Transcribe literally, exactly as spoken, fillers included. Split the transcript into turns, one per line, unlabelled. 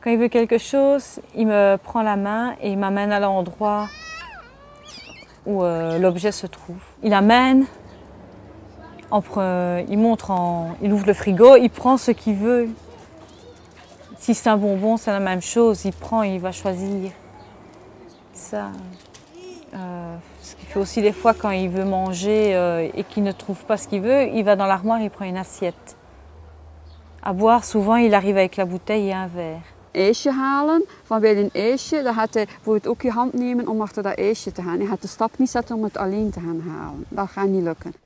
Quand il veut quelque chose, il me prend la main et il m'amène à l'endroit où euh, l'objet se trouve. Il amène, en, il montre, en, il ouvre le frigo, il prend ce qu'il veut. Si c'est un bonbon, c'est la même chose, il prend et il va choisir. Ça, euh, ce qu'il fait aussi des fois quand il veut manger euh, et qu'il ne trouve pas ce qu'il veut, il va dans l'armoire et il prend une assiette. À boire, souvent, il arrive avec la bouteille et un verre.
Ijsje halen, van bij een ijsje, dan gaat hij bijvoorbeeld ook je hand nemen om achter dat ijsje te gaan. Hij gaat de stap niet zetten om het alleen te gaan halen. Dat gaat niet lukken.